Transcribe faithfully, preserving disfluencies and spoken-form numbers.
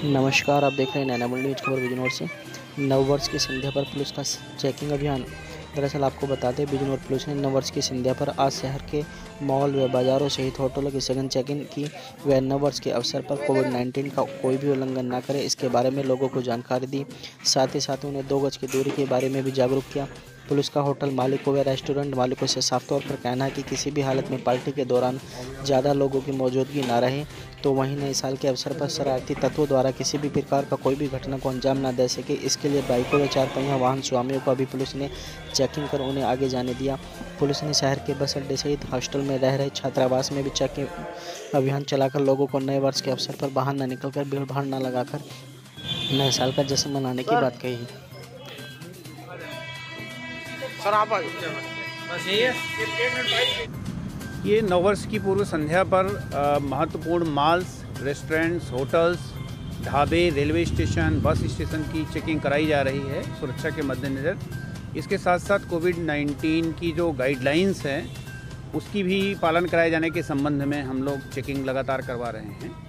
नमस्कार, आप देख रहे हैं नैना न्यूज़ खबर बिजनौर से। नववर्ष की संध्या पर पुलिस का चेकिंग अभियान। दरअसल आपको बता दें, बिजनौर पुलिस ने नववर्ष की संध्या पर आज शहर के मॉल व बाजारों सहित होटलों की सघन चेकिंग की। वह नववर्ष के अवसर पर कोविड नाइन्टीन का कोई भी उल्लंघन न करे, इसके बारे में लोगों को जानकारी दी। साथ ही साथ उन्हें दो गज की दूरी के बारे में भी जागरूक किया। पुलिस का होटल मालिकों व रेस्टोरेंट मालिकों से साफ तौर पर कहना है कि किसी भी हालत में पार्टी के दौरान ज़्यादा लोगों की मौजूदगी न रहे। तो वहीं नए साल के अवसर पर शरारती तत्वों द्वारा किसी भी प्रकार का कोई भी घटना को अंजाम न दे सके, इसके लिए बाइकों व चार पहिया वाहन स्वामियों को भी पुलिस ने चेकिंग कर उन्हें आगे जाने दिया। पुलिस ने शहर के बस अड्डे सहित हॉस्टल में रह रहे छात्रावास में भी चेकिंग अभियान चलाकर लोगों को नए वर्ष के अवसर पर बाहर न निकलकर भीड़ भाड़ न लगाकर नए साल का जश्न मनाने की बात कही है। सर आप ये नववर्ष की पूर्व संध्या पर आ, महत्वपूर्ण मॉल्स, रेस्टोरेंट्स, होटल्स, ढाबे, रेलवे स्टेशन, बस स्टेशन की चेकिंग कराई जा रही है सुरक्षा के मद्देनज़र। इसके साथ साथ कोविड नाइन्टीन की जो गाइडलाइंस हैं उसकी भी पालन कराए जाने के संबंध में हम लोग चेकिंग लगातार करवा रहे हैं।